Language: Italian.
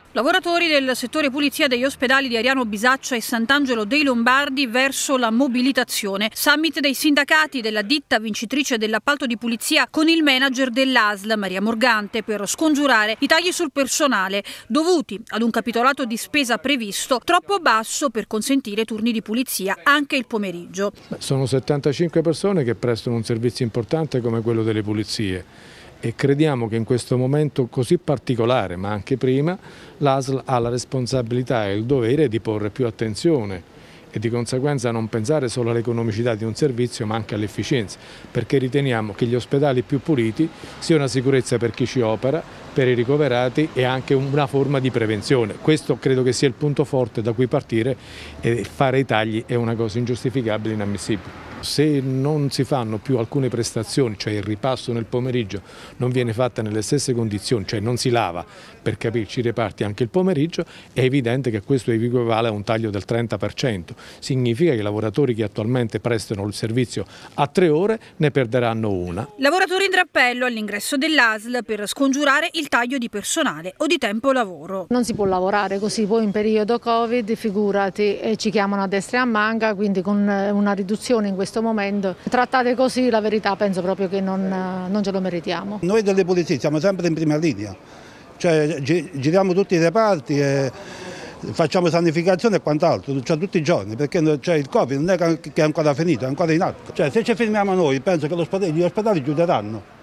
Lavoratori del settore pulizia degli ospedali di Ariano Bisaccia e Sant'Angelo dei Lombardi verso la mobilitazione. Summit dei sindacati della ditta vincitrice dell'appalto di pulizia con il manager dell'ASL, Maria Morgante, per scongiurare i tagli sul personale dovuti ad un capitolato di spesa previsto troppo basso per consentire turni di pulizia anche il pomeriggio. Sono 75 persone che prestano un servizio importante come quello delle pulizie. E crediamo che in questo momento così particolare, ma anche prima, l'ASL ha la responsabilità e il dovere di porre più attenzione e di conseguenza non pensare solo all'economicità di un servizio ma anche all'efficienza, perché riteniamo che gli ospedali più puliti sia una sicurezza per chi ci opera, per i ricoverati e anche una forma di prevenzione. Questo credo che sia il punto forte da cui partire, e fare i tagli è una cosa ingiustificabile e inammissibile. Se non si fanno più alcune prestazioni, cioè il ripasso nel pomeriggio non viene fatta nelle stesse condizioni, cioè non si lava, per capirci, i reparti anche il pomeriggio, è evidente che questo equivale a un taglio del 30%. Significa che i lavoratori che attualmente prestano il servizio a 3 ore ne perderanno una. Lavoratori in drappello all'ingresso dell'ASL per scongiurare il taglio di personale o di tempo lavoro. Non si può lavorare così, poi in periodo Covid, figurati, ci chiamano a destra e a manca, quindi con una riduzione in questo momento. Trattate così, la verità, penso proprio che non ce lo meritiamo. Noi delle pulizie siamo sempre in prima linea, cioè giriamo tutti i reparti e facciamo sanificazione e quant'altro, cioè tutti i giorni, perché il Covid non è che è ancora finito, è ancora in atto. Cioè, se ci fermiamo noi penso che gli ospedali chiuderanno.